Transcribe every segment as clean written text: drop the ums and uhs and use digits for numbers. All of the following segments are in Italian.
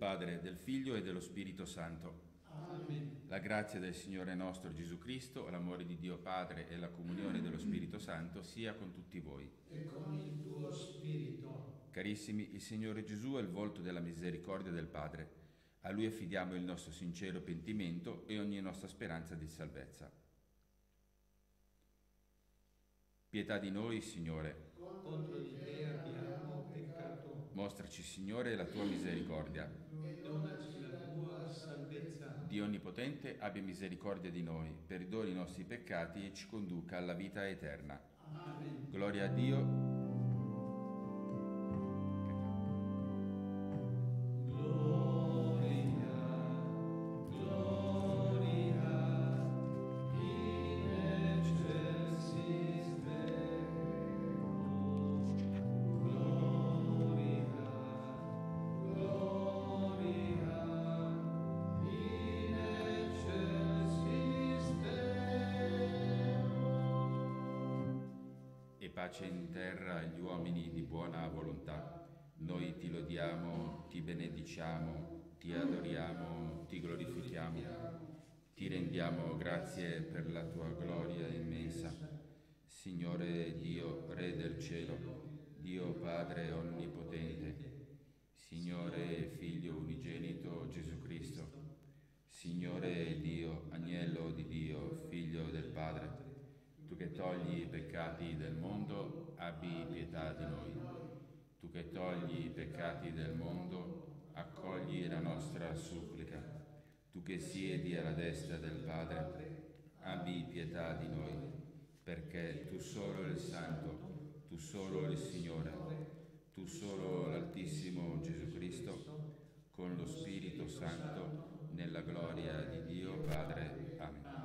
Padre, del Figlio e dello Spirito Santo. Amen. La grazia del Signore nostro Gesù Cristo, l'amore di Dio Padre e la comunione dello Spirito Santo sia con tutti voi. E con il tuo spirito. Carissimi, il Signore Gesù è il volto della misericordia del Padre. A Lui affidiamo il nostro sincero pentimento e ogni nostra speranza di salvezza. Pietà di noi, Signore. Contro di te abbiamo peccato. Mostraci, Signore, la tua misericordia. E donaci la tua salvezza. Dio Onnipotente abbia misericordia di noi, perdoni i nostri peccati e ci conduca alla vita eterna. Amen. Gloria a Dio. Pace in terra agli uomini di buona volontà. Noi ti lodiamo, ti benediciamo, ti adoriamo, ti glorifichiamo. Ti rendiamo grazie per la tua gloria immensa. Signore Dio, Re del cielo, Dio Padre onnipotente, Signore Figlio unigenito Gesù Cristo, Signore Dio, Agnello di Dio, Figlio del Padre, tu che togli i peccati del mondo, abbi pietà di noi. Tu che togli i peccati del mondo, accogli la nostra supplica. Tu che siedi alla destra del Padre, abbi pietà di noi, perché tu solo il Santo, tu solo il Signore, tu solo l'Altissimo Gesù Cristo, con lo Spirito Santo, nella gloria di Dio Padre. Amen.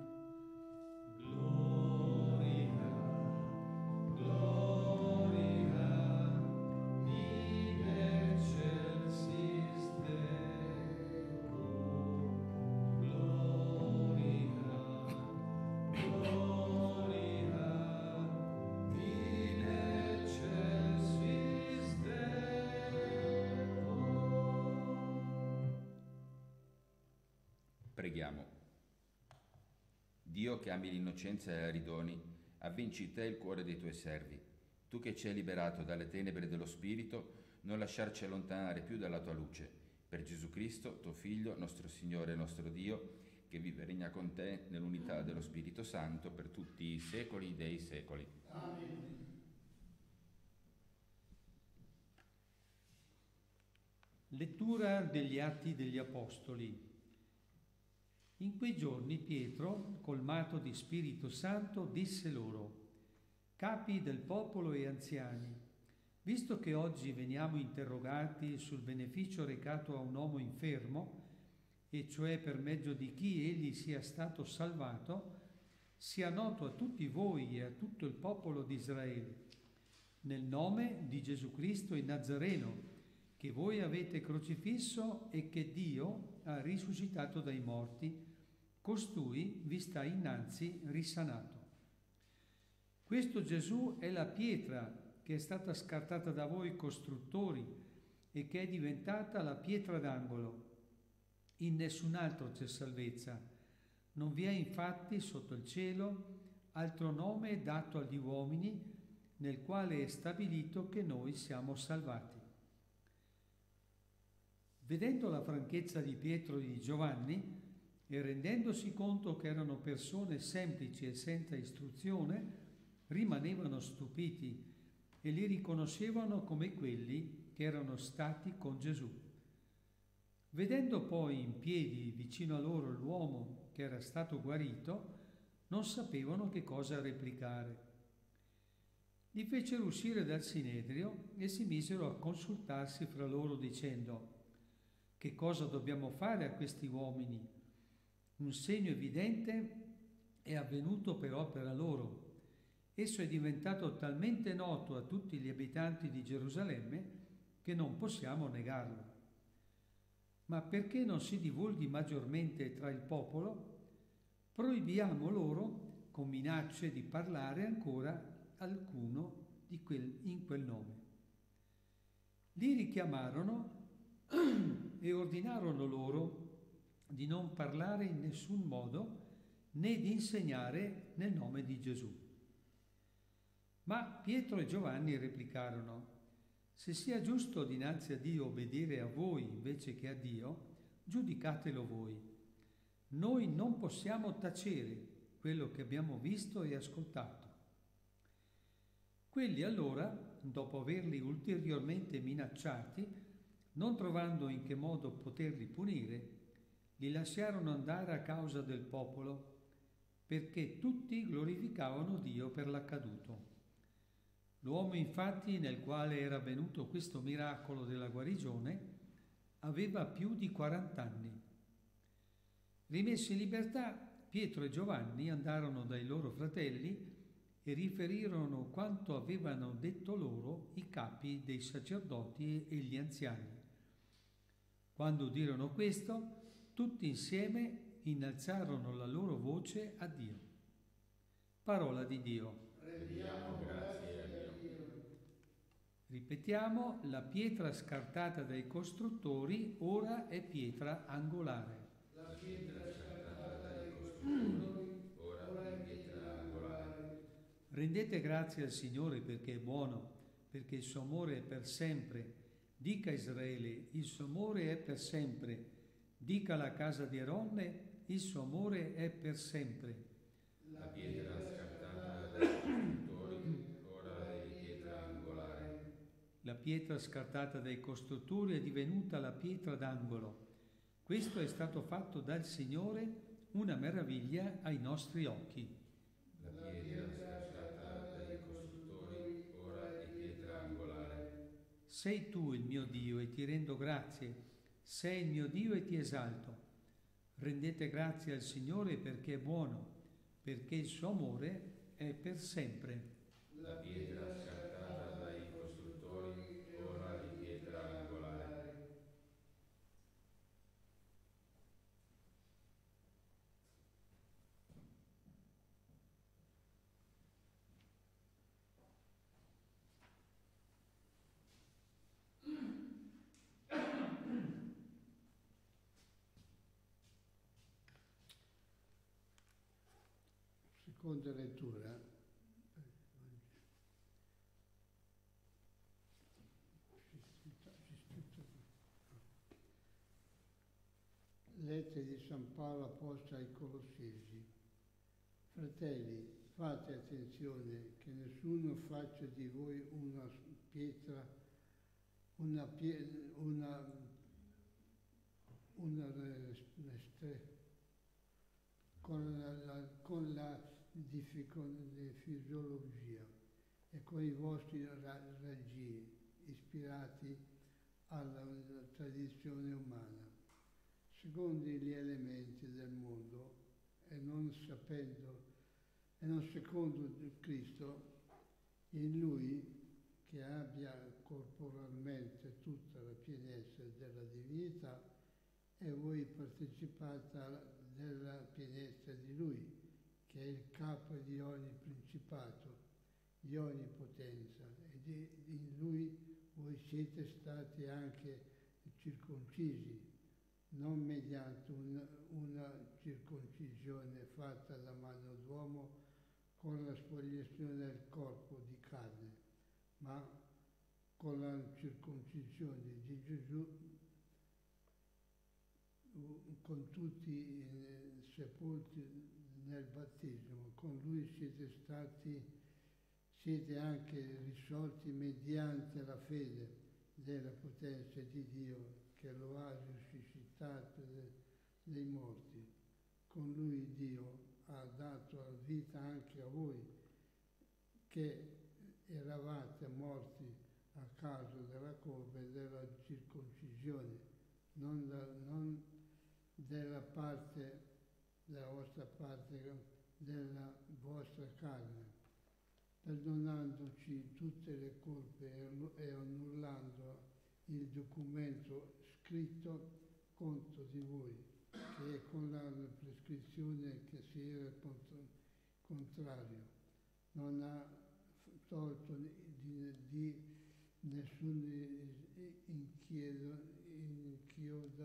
Preghiamo. Dio che ami l'innocenza e la ridoni, avvinci in te il cuore dei tuoi servi. Tu che ci hai liberato dalle tenebre dello Spirito, non lasciarci allontanare più dalla tua luce. Per Gesù Cristo, tuo Figlio, nostro Signore e nostro Dio, che vive e regna con te nell'unità dello Spirito Santo per tutti i secoli dei secoli. Amen. Lettura degli Atti degli Apostoli. In quei giorni Pietro, colmato di Spirito Santo, disse loro: capi del popolo e anziani, visto che oggi veniamo interrogati sul beneficio recato a un uomo infermo, e cioè per mezzo di chi egli sia stato salvato, sia noto a tutti voi e a tutto il popolo di Israele, nel nome di Gesù Cristo il Nazareno, che voi avete crocifisso e che Dio ha risuscitato dai morti, costui vi sta innanzi risanato. Questo Gesù è la pietra che è stata scartata da voi costruttori e che è diventata la pietra d'angolo. In nessun altro c'è salvezza. Non vi è infatti sotto il cielo altro nome dato agli uomini nel quale è stabilito che noi siamo salvati. Vedendo la franchezza di Pietro e di Giovanni, e rendendosi conto che erano persone semplici e senza istruzione, rimanevano stupiti e li riconoscevano come quelli che erano stati con Gesù. Vedendo poi in piedi vicino a loro l'uomo che era stato guarito, non sapevano che cosa replicare. Li fecero uscire dal Sinedrio e si misero a consultarsi fra loro dicendo: che cosa dobbiamo fare a questi uomini? Un segno evidente è avvenuto per opera loro. Esso è diventato talmente noto a tutti gli abitanti di Gerusalemme che non possiamo negarlo. Ma perché non si divulghi maggiormente tra il popolo, proibiamo loro, con minacce, di parlare ancora alcuno in quel nome. Li richiamarono e ordinarono loro di non parlare in nessun modo né di insegnare nel nome di Gesù. Ma Pietro e Giovanni replicarono: se sia giusto dinanzi a Dio obbedire a voi invece che a Dio, giudicatelo voi. Noi non possiamo tacere quello che abbiamo visto e ascoltato. Quelli allora, dopo averli ulteriormente minacciati, non trovando in che modo poterli punire, li lasciarono andare a causa del popolo, perché tutti glorificavano Dio per l'accaduto. L'uomo infatti nel quale era avvenuto questo miracolo della guarigione aveva più di 40 anni. Rimessi in libertà, Pietro e Giovanni andarono dai loro fratelli e riferirono quanto avevano detto loro i capi dei sacerdoti e gli anziani. Quando udirono questo, tutti insieme innalzarono la loro voce a Dio. Parola di Dio. Rendiamo grazie a Dio. Ripetiamo, la pietra scartata dai costruttori ora è pietra angolare. La pietra scartata dai costruttori, ora è pietra angolare. Rendete grazie al Signore perché è buono, perché il suo amore è per sempre. Dica Israele, il suo amore è per sempre. Dica la casa di Aronne, il suo amore è per sempre. La pietra scartata dai costruttori, ora è pietra angolare. La pietra scartata dai costruttori è divenuta la pietra d'angolo. Questo è stato fatto dal Signore, una meraviglia ai nostri occhi. La pietra scartata dai costruttori, ora è pietra angolare. Sei tu il mio Dio e ti rendo grazie. Sei il mio Dio e ti esalto. Rendete grazie al Signore perché è buono, perché il suo amore è per sempre. La pietra scartata dai costruttori, ora è pietra angolare. Seconda lettura. Lettera di San Paolo apposta ai Colossesi. Fratelli, fate attenzione che nessuno faccia di voi una pietra, con la fisiologia e con i vostri raggi ispirati alla tradizione umana, secondo gli elementi del mondo e non secondo Cristo, in Lui che abbia corporalmente tutta la pienezza della divinità e voi partecipate della pienezza di Lui, che è il capo di ogni principato, di ogni potenza, e in Lui voi siete stati anche circoncisi, non mediante una circoncisione fatta da mano d'uomo con la spoliazione del corpo di carne, ma con la circoncisione di Gesù, con tutti sepolti nel battesimo. Con Lui siete anche risorti mediante la fede della potenza di Dio che lo ha risuscitato dai morti. Con Lui Dio ha dato vita anche a voi che eravate morti a causa della colpa e della circoncisione, non della vostra parte, della vostra carne, perdonandoci tutte le colpe e annullando il documento scritto contro di voi, che con la prescrizione che si era contrario, non ha tolto di nessun inchiodo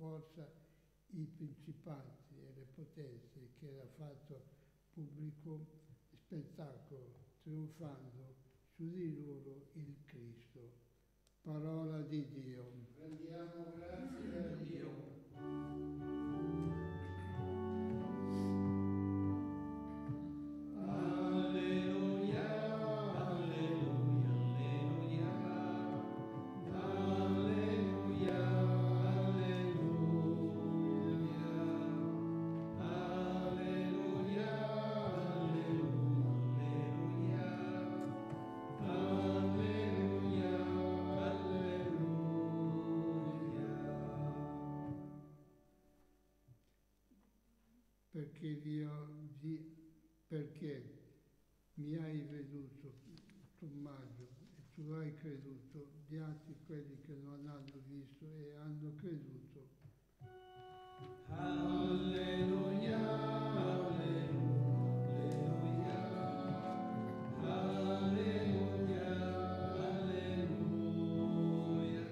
forza i principati e le potenze, che era fatto pubblico spettacolo, trionfando su di loro il Cristo. Parola di Dio. Rendiamo grazie a Dio. Perché mi hai veduto, Tommaso, e tu hai creduto, beati quelli che non hanno visto e hanno creduto. Alleluia, alleluia, alleluia, alleluia,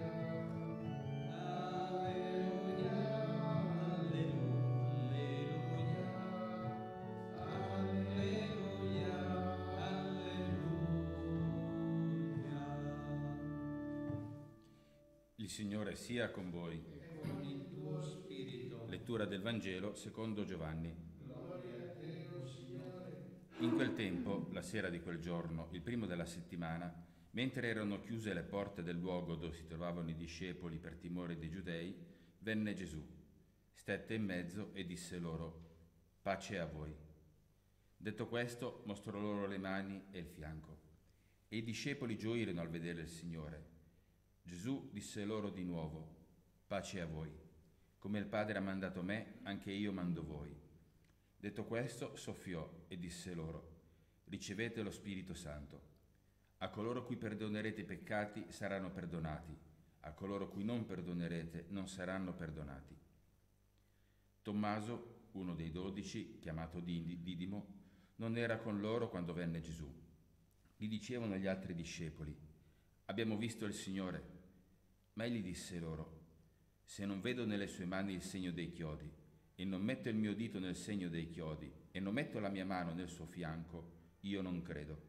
Il Signore sia con voi. E con il tuo spirito. Lettura del Vangelo secondo Giovanni. Gloria a te, o Signore. In quel tempo, la sera di quel giorno, il primo della settimana, mentre erano chiuse le porte del luogo dove si trovavano i discepoli per timore dei giudei, venne Gesù, stette in mezzo e disse loro: pace a voi. Detto questo, mostrò loro le mani e il fianco. E i discepoli gioirono al vedere il Signore. Gesù disse loro di nuovo: pace a voi. Come il Padre ha mandato me, anche io mando voi. Detto questo, soffiò e disse loro: ricevete lo Spirito Santo. A coloro cui perdonerete i peccati saranno perdonati, a coloro cui non perdonerete non saranno perdonati. Tommaso, uno dei 12, chiamato Didimo, non era con loro quando venne Gesù. Gli dicevano gli altri discepoli: abbiamo visto il Signore. Ma egli disse loro: se non vedo nelle sue mani il segno dei chiodi, e non metto il mio dito nel segno dei chiodi, e non metto la mia mano nel suo fianco, io non credo.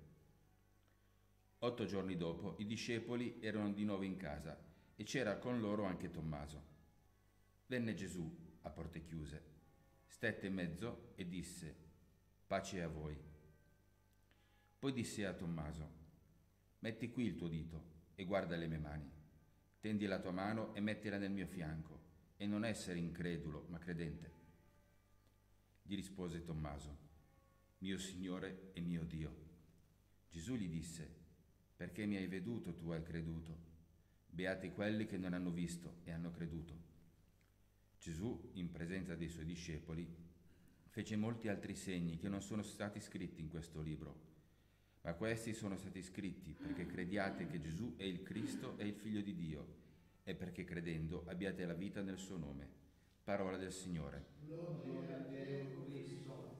8 giorni dopo i discepoli erano di nuovo in casa, e c'era con loro anche Tommaso. Venne Gesù a porte chiuse, stette in mezzo e disse: pace a voi. Poi disse a Tommaso: metti qui il tuo dito e guarda le mie mani. Tendi la tua mano e mettila nel mio fianco, e non essere incredulo, ma credente. Gli rispose Tommaso: mio Signore e mio Dio. Gesù gli disse: perché mi hai veduto tu hai creduto. Beati quelli che non hanno visto e hanno creduto. Gesù, in presenza dei suoi discepoli, fece molti altri segni che non sono stati scritti in questo libro. Ma questi sono stati scritti perché crediate che Gesù è il Cristo e il Figlio di Dio, e perché credendo abbiate la vita nel suo nome. Parola del Signore. Gloria a te, Cristo.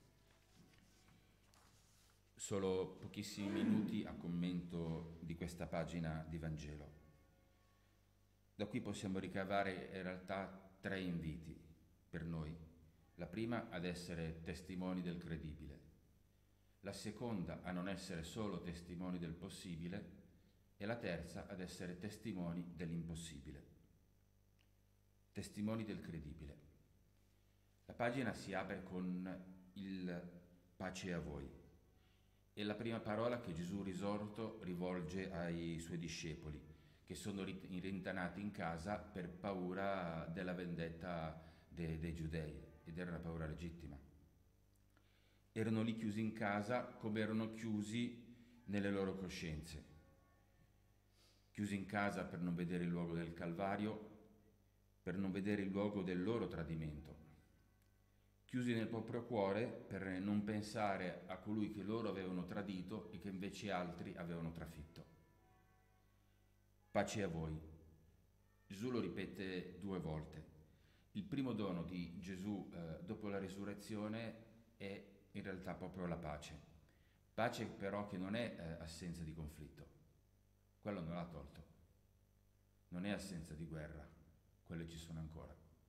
Solo pochissimi minuti a commento di questa pagina di Vangelo. Da qui possiamo ricavare in realtà 3 inviti per noi. La prima ad essere testimoni del credibile. La seconda a non essere solo testimoni del possibile e la terza ad essere testimoni dell'impossibile. Testimoni del credibile. La pagina si apre con il pace a voi e la prima parola che Gesù risorto rivolge ai suoi discepoli che sono rintanati in casa per paura della vendetta dei giudei, ed era una paura legittima. Erano lì chiusi in casa come erano chiusi nelle loro coscienze. Chiusi in casa per non vedere il luogo del Calvario, per non vedere il luogo del loro tradimento. Chiusi nel proprio cuore per non pensare a colui che loro avevano tradito e che invece altri avevano trafitto. Pace a voi. Gesù lo ripete 2 volte. Il primo dono di Gesù dopo la risurrezione è in realtà proprio la pace. Pace però che non è assenza di conflitto, quello non l'ha tolto. Non è assenza di guerra, quelle ci sono ancora.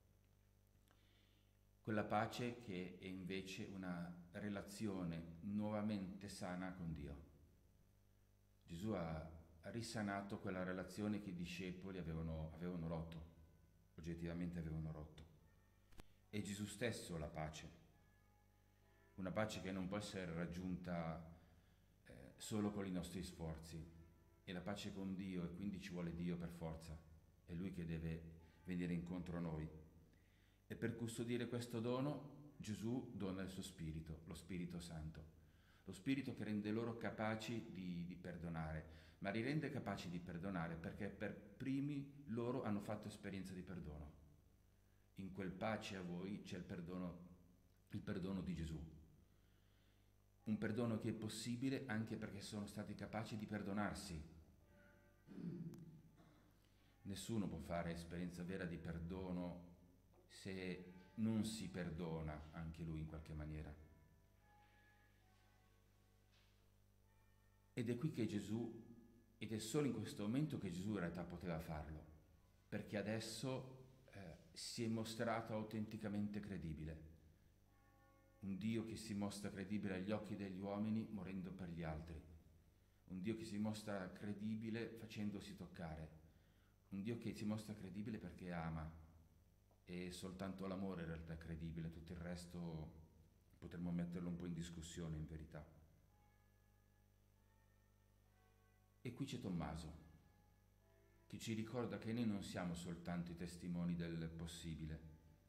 quella pace che è invece una relazione nuovamente sana con Dio. Gesù ha risanato quella relazione che i discepoli avevano rotto, oggettivamente avevano rotto. È Gesù stesso la pace, una pace che non può essere raggiunta solo con i nostri sforzi. È la pace con Dio e quindi ci vuole Dio per forza, è Lui che deve venire incontro a noi. E per custodire questo dono Gesù dona il suo Spirito, lo Spirito Santo, lo Spirito che rende loro capaci di perdonare, ma li rende capaci di perdonare perché per primi loro hanno fatto esperienza di perdono. In quel pace a voi c'è il perdono di Gesù. Un perdono che è possibile anche perché sono stati capaci di perdonarsi. Nessuno può fare esperienza vera di perdono se non si perdona anche lui in qualche maniera. Ed è qui che Gesù, ed è solo in questo momento che Gesù in realtà poteva farlo, perché adesso si è mostrato autenticamente credibile. Un Dio che si mostra credibile agli occhi degli uomini morendo per gli altri. Un Dio che si mostra credibile facendosi toccare. Un Dio che si mostra credibile perché ama. E soltanto l'amore in realtà è credibile, tutto il resto potremmo metterlo un po' in discussione in verità. E qui c'è Tommaso, che ci ricorda che noi non siamo soltanto i testimoni del possibile.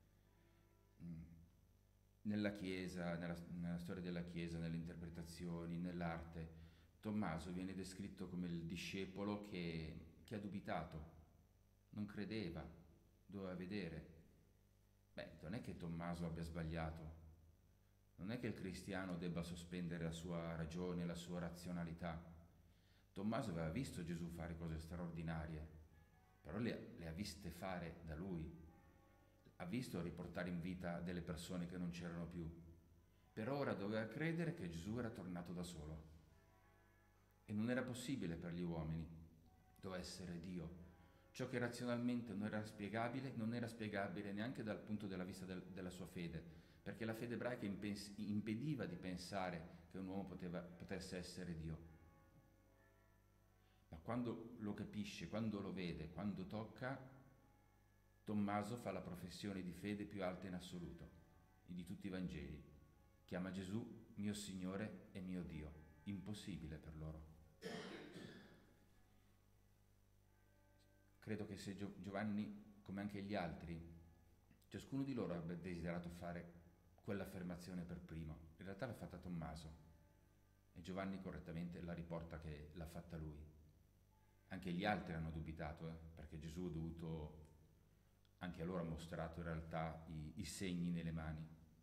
Nella Chiesa, nella storia della Chiesa, nelle interpretazioni, nell'arte, Tommaso viene descritto come il discepolo che ha dubitato, non credeva, doveva vedere. Non è che Tommaso abbia sbagliato, non è che il cristiano debba sospendere la sua ragione, la sua razionalità. Tommaso aveva visto Gesù fare cose straordinarie, però le ha viste fare da lui. Ha visto riportare in vita delle persone che non c'erano più. Per ora doveva credere che Gesù era tornato da solo. E non era possibile per gli uomini, doveva essere Dio. Ciò che razionalmente non era spiegabile neanche dal punto della vista della sua fede, perché la fede ebraica impediva di pensare che un uomo potesse essere Dio. Ma quando lo capisce, quando lo vede, quando tocca, Tommaso fa la professione di fede più alta in assoluto, di tutti i Vangeli. Chiama Gesù mio Signore e mio Dio. Impossibile per loro. Credo che se Giovanni, come anche gli altri, ciascuno di loro abbia desiderato fare quell'affermazione per primo. In realtà l'ha fatta Tommaso e Giovanni correttamente la riporta che l'ha fatta lui. Anche gli altri hanno dubitato, perché Gesù ha dovuto, anche a loro ha mostrato in realtà i segni nelle mani.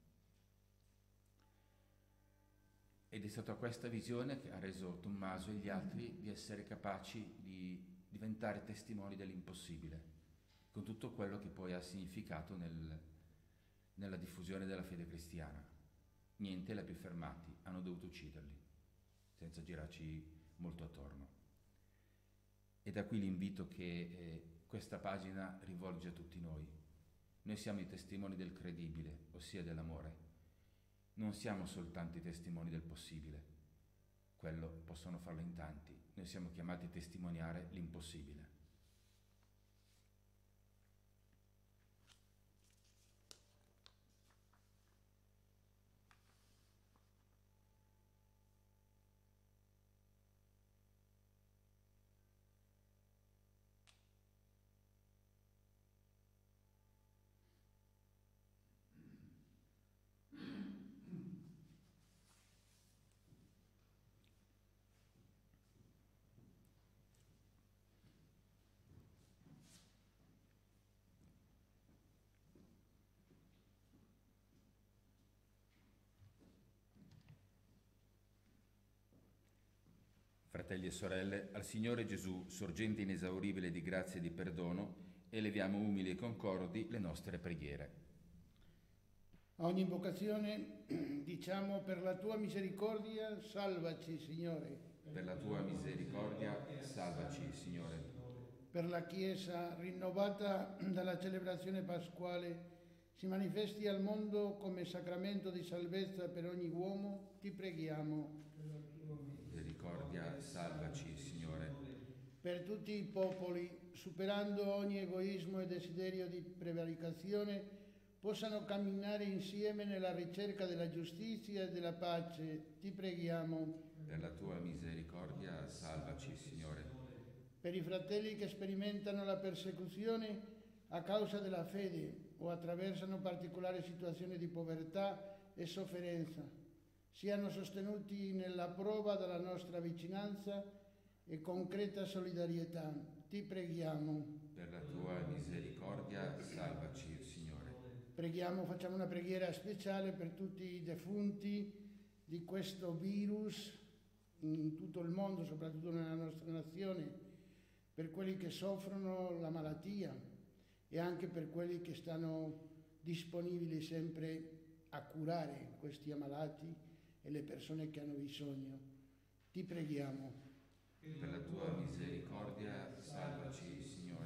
Ed è stata questa visione che ha reso Tommaso e gli altri di essere capaci di diventare testimoni dell'impossibile, con tutto quello che poi ha significato nella diffusione della fede cristiana. Niente li ha più fermati, hanno dovuto ucciderli, senza girarci molto attorno. E da qui l'invito che questa pagina rivolge a tutti noi. Noi siamo i testimoni del credibile, ossia dell'amore. Non siamo soltanto i testimoni del possibile. Quello possono farlo in tanti. Noi siamo chiamati a testimoniare l'impossibile. Fratelli e sorelle, al Signore Gesù, sorgente inesauribile di grazia e di perdono, eleviamo umili e concordi le nostre preghiere. A ogni invocazione diciamo: per la tua misericordia salvaci, Signore. Per la tua misericordia salvaci, Signore. Per la Chiesa rinnovata dalla celebrazione pasquale si manifesti al mondo come sacramento di salvezza per ogni uomo, ti preghiamo. Misericordia, salvaci, Signore. Per tutti i popoli, superando ogni egoismo e desiderio di prevaricazione, possano camminare insieme nella ricerca della giustizia e della pace, ti preghiamo. Per la tua misericordia, salvaci, Signore. Per i fratelli che sperimentano la persecuzione a causa della fede o attraversano particolari situazioni di povertà e sofferenza, siano sostenuti nella prova della nostra vicinanza e concreta solidarietà. Ti preghiamo. Per la tua misericordia, salvaci, Signore. Preghiamo, facciamo una preghiera speciale per tutti i defunti di questo virus in tutto il mondo, soprattutto nella nostra nazione, per quelli che soffrono la malattia e anche per quelli che stanno disponibili sempre a curare questi ammalati e le persone che hanno bisogno. Ti preghiamo. Per la tua misericordia, salvaci, Signore.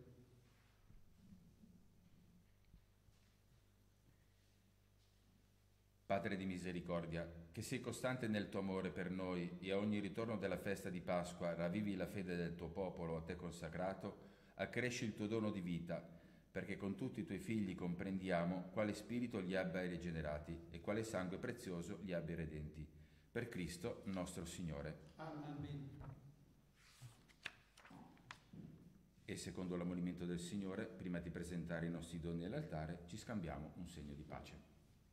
Padre di misericordia, che sei costante nel tuo amore per noi e a ogni ritorno della festa di Pasqua ravvivi la fede del tuo popolo a te consacrato, accresci il tuo dono di vita, perché con tutti i tuoi figli comprendiamo quale spirito li abbia rigenerati e quale sangue prezioso li abbia redenti. Per Cristo nostro Signore. Amen. E secondo l'ammonimento del Signore, prima di presentare i nostri doni all'altare, ci scambiamo un segno di pace.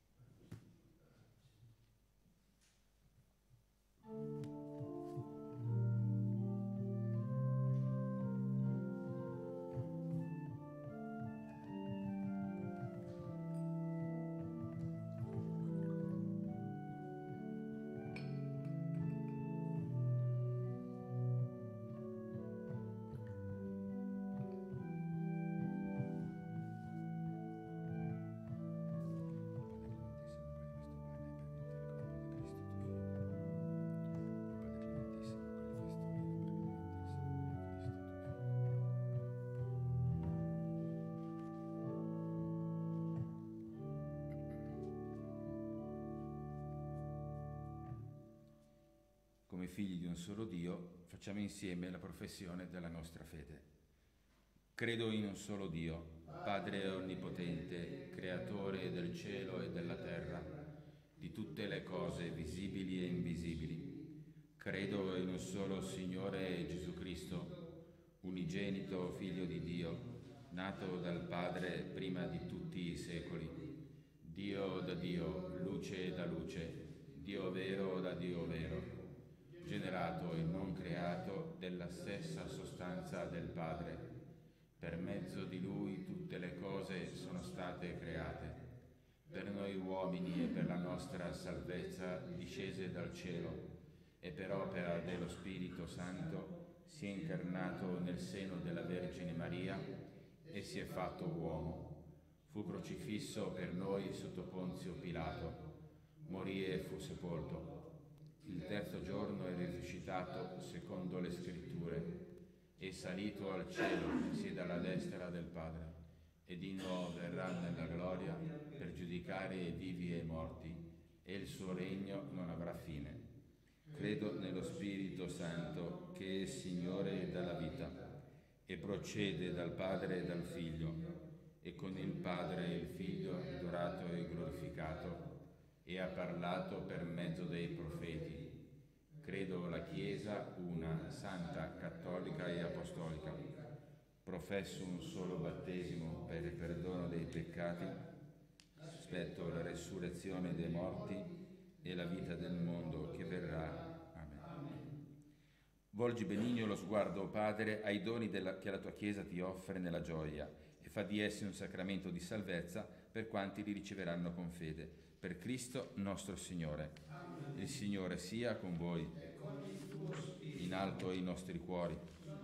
Come figli di un solo Dio, facciamo insieme la professione della nostra fede. Credo in un solo Dio, Padre onnipotente, creatore del cielo e della terra, di tutte le cose visibili e invisibili. Credo in un solo Signore Gesù Cristo, unigenito Figlio di Dio, nato dal Padre prima di tutti i secoli. Dio da Dio, luce da luce, Dio vero da Dio vero, generato e non creato della stessa sostanza del Padre. Per mezzo di Lui tutte le cose sono state create. Per noi uomini e per la nostra salvezza discese dal cielo e per opera dello Spirito Santo si è incarnato nel seno della Vergine Maria e si è fatto uomo. Fu crocifisso per noi sotto Ponzio Pilato, morì e fu sepolto. Il terzo giorno è risuscitato secondo le Scritture, è salito al cielo, siede alla destra del Padre, e di nuovo verrà nella gloria per giudicare i vivi e i morti, e il suo regno non avrà fine. Credo nello Spirito Santo, che è Signore della vita, e procede dal Padre e dal Figlio, e con il Padre e il Figlio è adorato e glorificato, e ha parlato per mezzo dei profeti. Credo la Chiesa, una, santa, cattolica e apostolica. Professo un solo battesimo per il perdono dei peccati. Aspetto la resurrezione dei morti e la vita del mondo che verrà. Amen. Volgi benigno lo sguardo, Padre, ai doni che la tua Chiesa ti offre nella gioia e fa di essi un sacramento di salvezza per quanti li riceveranno con fede. Per Cristo nostro Signore. Amen. Il Signore sia con voi. In alto i nostri cuori.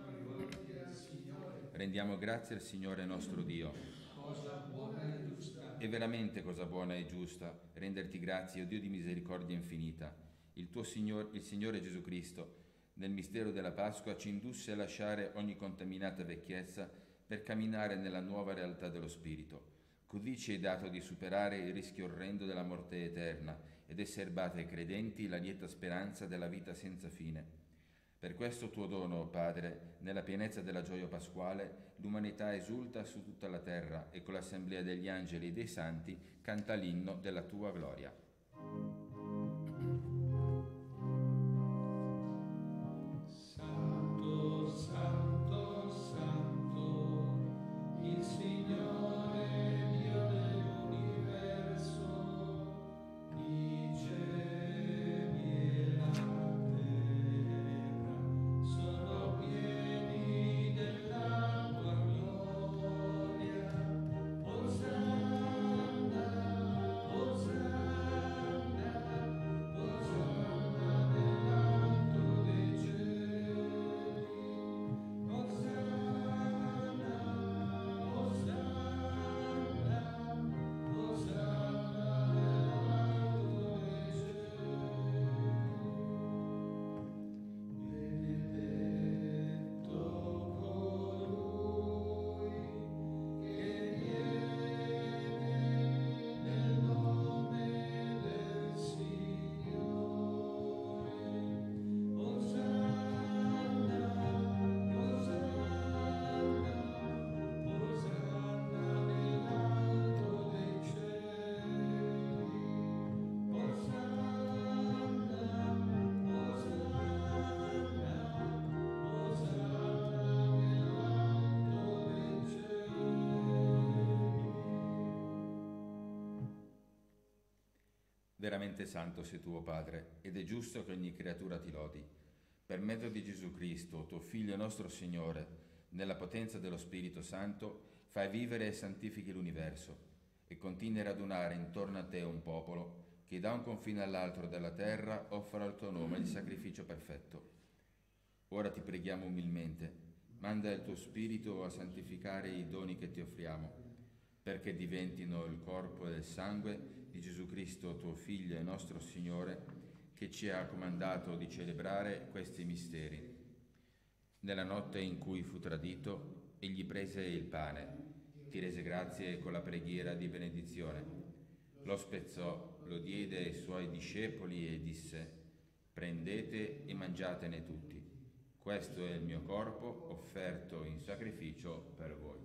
Rendiamo grazie al Signore nostro Dio. Cosa buona e giusta. È veramente cosa buona e giusta renderti grazie, o Dio di misericordia infinita. Il Signore Gesù Cristo, nel mistero della Pasqua, ci indusse a lasciare ogni contaminata vecchiezza per camminare nella nuova realtà dello Spirito. Così ci è dato di superare il rischio orrendo della morte eterna ed esserbate ai credenti la lieta speranza della vita senza fine. Per questo tuo dono, Padre, nella pienezza della gioia pasquale, l'umanità esulta su tutta la terra e con l'assemblea degli angeli e dei santi canta l'inno della tua gloria. Santo, santo, santo, il Signore Dio dell'universo, i cieli e la terra sono pieni della tua gloria. Osanna, Osanna, Osanna nell'alto dei cieli. Osanna, Osanna, Osanna nell'alto dei cieli. Benedetto colui che viene nel nome del Signore. Osanna, Osanna, Osanna nell'alto dei cieli. Osanna, Veramente santo sei tuo Padre, ed è giusto che ogni creatura ti lodi. Per mezzo di Gesù Cristo, tuo Figlio e nostro Signore, nella potenza dello Spirito Santo, fai vivere e santifichi l'universo, e continui a radunare intorno a te un popolo che da un confine all'altro della terra offra al tuo nome il sacrificio perfetto. Ora ti preghiamo umilmente, manda il tuo Spirito a santificare i doni che ti offriamo, perché diventino il corpo e il sangue di Gesù Cristo, tuo Figlio e nostro Signore, che ci ha comandato di celebrare questi misteri. Nella notte in cui fu tradito, egli prese il pane, ti rese grazie con la preghiera di benedizione, lo spezzò, lo diede ai suoi discepoli e disse: prendete e mangiatene tutti. Questo è il mio corpo offerto in sacrificio per voi.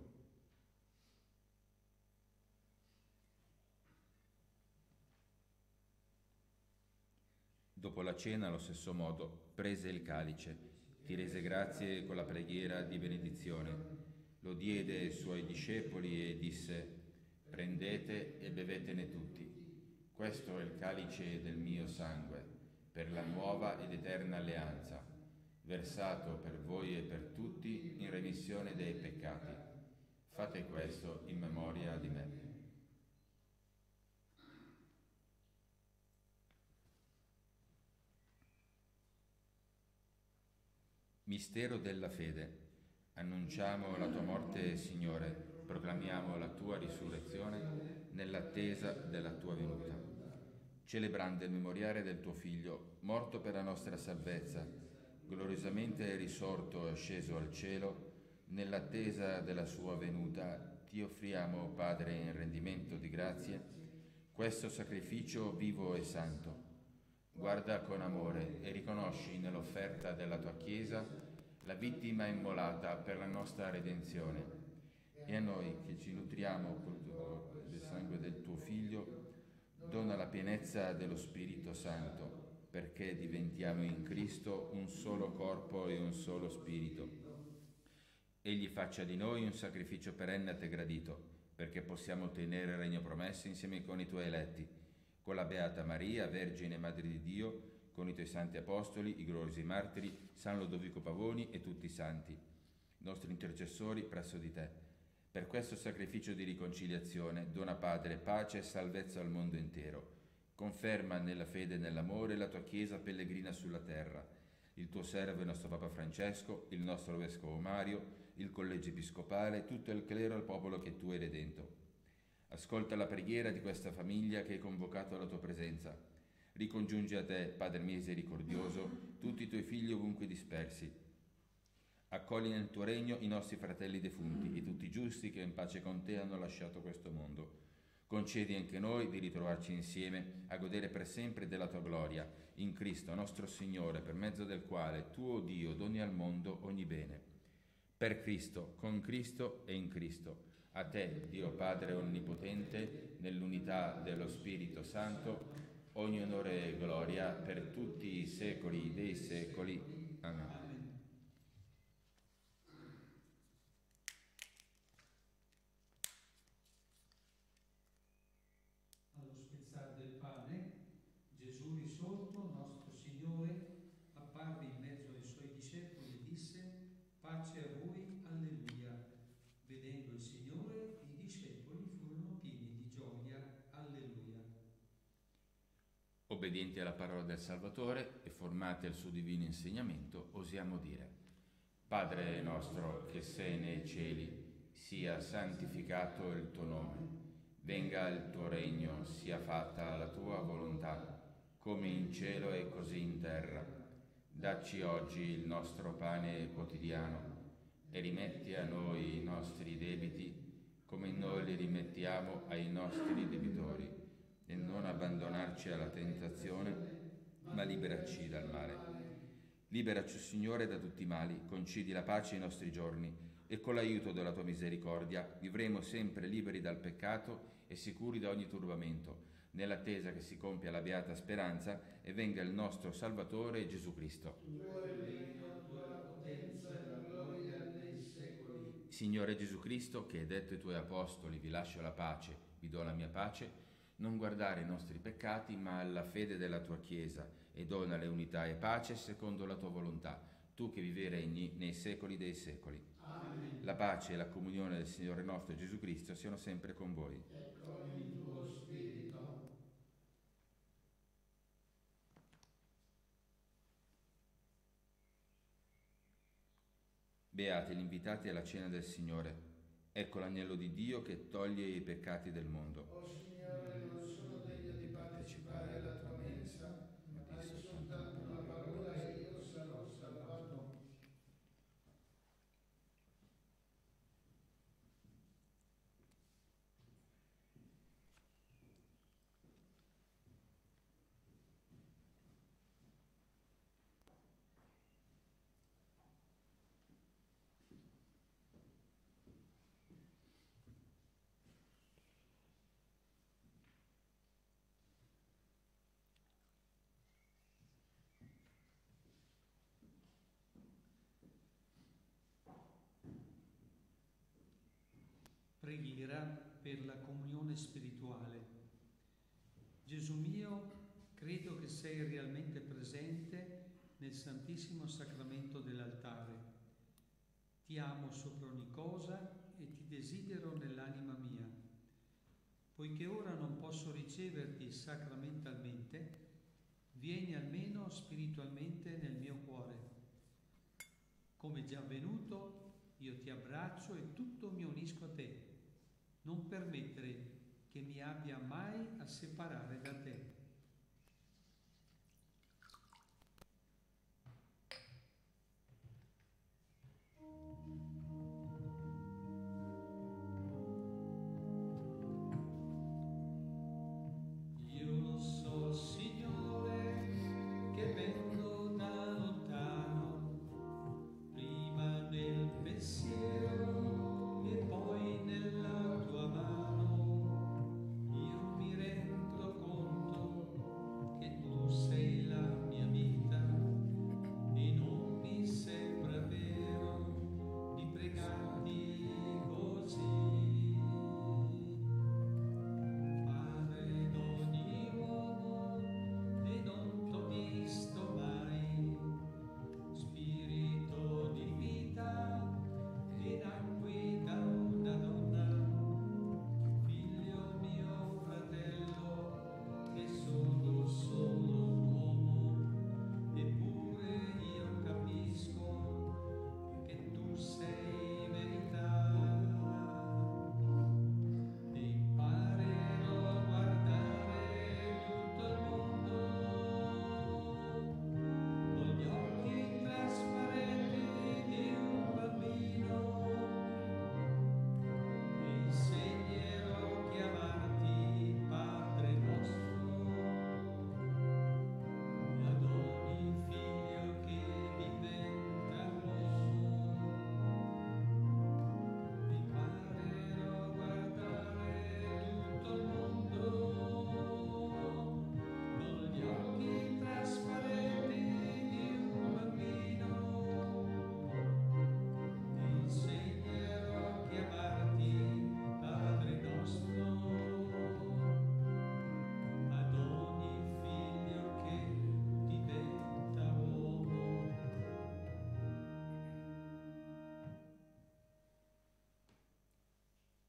Dopo la cena, allo stesso modo, prese il calice, ti rese grazie con la preghiera di benedizione, lo diede ai suoi discepoli e disse: prendete e bevetene tutti. Questo è il calice del mio sangue, per la nuova ed eterna alleanza, versato per voi e per tutti in remissione dei peccati. Fate questo in memoria di me. Mistero della fede. Annunciamo la tua morte, Signore, proclamiamo la tua risurrezione nell'attesa della tua venuta. Celebrando il memoriale del tuo Figlio, morto per la nostra salvezza, gloriosamente risorto e sceso al cielo, nell'attesa della sua venuta, ti offriamo, Padre, in rendimento di grazie, questo sacrificio vivo e santo. Guarda con amore e riconosci nell'offerta della tua Chiesa la vittima immolata per la nostra redenzione. E a noi che ci nutriamo del sangue del tuo Figlio, dona la pienezza dello Spirito Santo, perché diventiamo in Cristo un solo corpo e un solo Spirito. Egli faccia di noi un sacrificio perenne a te gradito, perché possiamo ottenere il regno promesso insieme con i tuoi eletti, con la Beata Maria, Vergine Madre di Dio, con i tuoi santi apostoli, i gloriosi martiri, San Lodovico Pavoni e tutti i santi, nostri intercessori presso di te. Per questo sacrificio di riconciliazione, dona, Padre, pace e salvezza al mondo intero. Conferma nella fede e nell'amore la tua Chiesa pellegrina sulla terra, il tuo servo e nostro Papa Francesco, il nostro Vescovo Mario, il collegio episcopale, tutto il clero e il popolo che tu hai redento. Ascolta la preghiera di questa famiglia che hai convocato alla tua presenza. Ricongiungi a te, Padre misericordioso, tutti i tuoi figli ovunque dispersi. Accogli nel tuo regno i nostri fratelli defunti e tutti i giusti che in pace con te hanno lasciato questo mondo. Concedi anche noi di ritrovarci insieme a godere per sempre della tua gloria, in Cristo nostro Signore, per mezzo del quale tu, o Dio, doni al mondo ogni bene. Per Cristo, con Cristo e in Cristo, a te, Dio Padre Onnipotente, nell'unità dello Spirito Santo, ogni onore e gloria per tutti i secoli dei secoli. Amen. Allo spezzare del pane, Gesù risorto, nostro Signore, apparve in mezzo ai suoi discepoli e disse: pace a voi, alleluia. Vedendo il Signore, i discepoli furono pieni di gioia, alleluia. Obbedienti alla parola del Salvatore e formati al suo divino insegnamento, osiamo dire: Padre nostro che sei nei cieli, sia santificato il tuo nome. Venga il tuo regno, sia fatta la tua volontà, come in cielo e così in terra. Dacci oggi il nostro pane quotidiano e rimetti a noi i nostri debiti, come noi li rimettiamo ai nostri debitori, e non abbandonarci alla tentazione, ma liberaci dal male. Liberaci, Signore, da tutti i mali, concedi la pace ai nostri giorni, e con l'aiuto della tua misericordia vivremo sempre liberi dal peccato e sicuri da ogni turbamento, nell'attesa che si compia la beata speranza e venga il nostro Salvatore Gesù Cristo. Signore Gesù Cristo, che hai detto ai tuoi apostoli: vi lascio la pace, vi do la mia pace, non guardare i nostri peccati, ma alla fede della tua Chiesa, e donale unità e pace secondo la tua volontà, tu che vivi e regni nei secoli dei secoli. Amen. La pace e la comunione del Signore nostro Gesù Cristo siano sempre con voi. E con il tuo spirito. Beati gli invitati alla cena del Signore. Ecco l'agnello di Dio che toglie i peccati del mondo. O Signore, non sono degno di partecipare alla tua mensa, ma di soltanto una parola e io sarò salvato. Preghiera per la comunione spirituale. Gesù mio, credo che sei realmente presente nel Santissimo Sacramento dell'altare. Ti amo sopra ogni cosa e ti desidero nell'anima mia. Poiché ora non posso riceverti sacramentalmente, vieni almeno spiritualmente nel mio cuore. Come già avvenuto, io ti abbraccio e tutto mi unisco a te. Non permettere che mi abbia mai a separare da te. Io mi rendo conto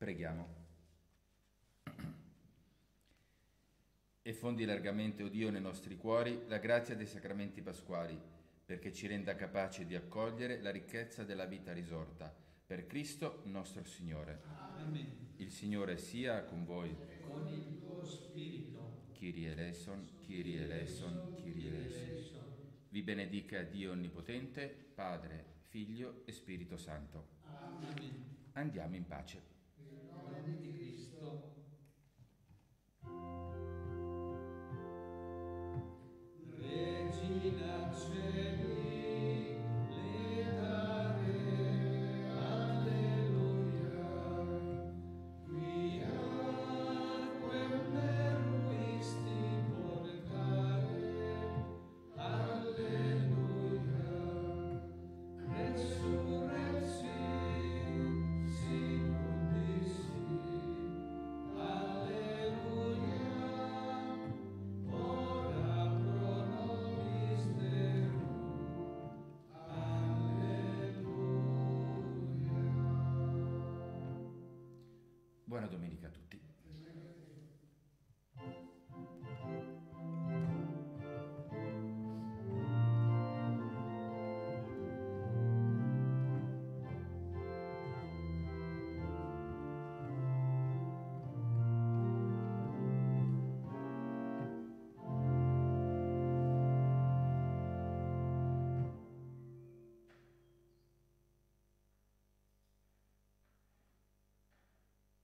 Preghiamo. E fondi largamente, o Dio, nei nostri cuori la grazia dei sacramenti pasquali, perché ci renda capaci di accogliere la ricchezza della vita risorta. Per Cristo nostro Signore. Amen. Il Signore sia con voi. Con il tuo spirito. Kyrie eleison, Kyrie eleison, Kyrie eleison. Vi benedica Dio Onnipotente, Padre, Figlio e Spirito Santo. Amen. Andiamo in pace. Nel nome di Cristo. Regina Celi, letare, alleluia, quia quem meruisti portare, alleluia, resurrexit secundissi, alleluia, ora pro nobis Deum, alleluia. Buona domenica a tutti.